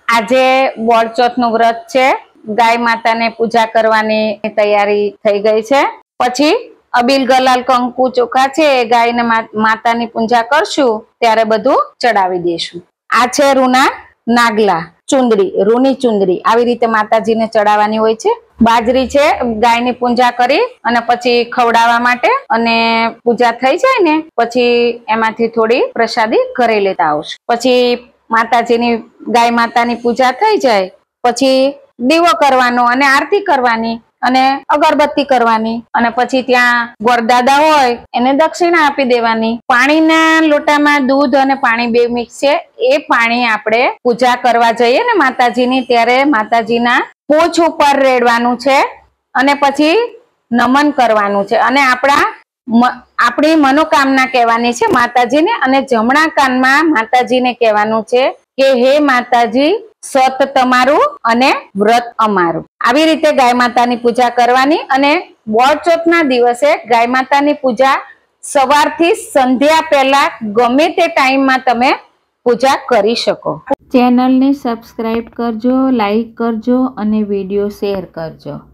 આજે બોળચોથનું વ્રત છે। ગાય માતાને પૂજા કરવાની તૈયારી થઈ ગઈ છે। પછી અબીલ ગલાલ કંકુ ચોખા છે એ ગાયને માતાની પૂજા કરશું ત્યારે બધું ચડાવી દેશું। આ છે રૂના નાગલા ચુંદડી, રૂની ચુંદડી આવી રીતે માતાજીને ચડાવવાની હોય છે। બાજરી છે ગાયની પૂજા કરી અને પછી ખવડાવવા માટે, અને પૂજા થઈ જાય ને પછી એમાંથી થોડી પ્રસાદી ઘરે લેતા આવશું। પછી માતાજીની ગાય માતાની પૂજા થઈ જાય પછી દીવો કરવાનો અને આરતી કરવાની અને અગરબત્તી કરવાની, અને પછી ત્યાં ગોરદાદા હોય એને દક્ષિણા આપી દેવાની। પાણીના લોટામાં દૂધ અને પાણી બે મિક્સ છે, એ પાણી આપણે પૂજા કરવા જઈએ ને માતાજીની ત્યારે માતાજીના પૂંછ ઉપર રેડવાનું છે અને પછી નમન કરવાનું છે, અને આપણી મનોકામના કહેવાની છે માતાજીને, અને જમણા કાનમાં માતાજીને કહેવાનું છે કે હે માતાજી સત તમારું અને વ્રત અમારું। આવી રીતે ગાય માતાની પૂજા કરવાની, અને બોળચોથના દિવસે ગાય માતાની પૂજા સવારથી સંધ્યા પહેલા ગમે તે ટાઈમમાં તમે પૂજા કરી શકો। ચેનલને સબસ્ક્રાઇબ કરજો, લાઈક કરજો અને વિડીયો શેર કરજો।